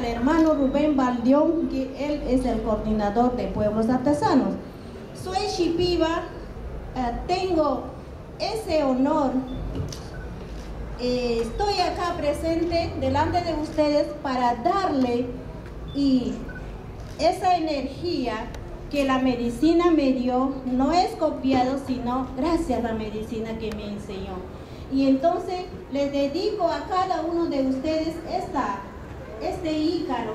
hermano Rubén Baldión, que él es el coordinador de pueblos artesanos. Soy shipiba, tengo ese honor. Estoy acá presente delante de ustedes para darle esa energía que la medicina me dio. No es copiado, sino gracias a la medicina que me enseñó. Y entonces les dedico a cada uno de ustedes este ícaro,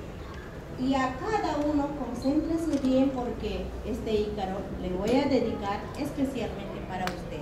y a cada uno concéntrese bien porque este ícaro le voy a dedicar especialmente para ustedes.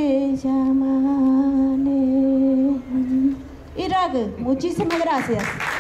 Muchísimas gracias.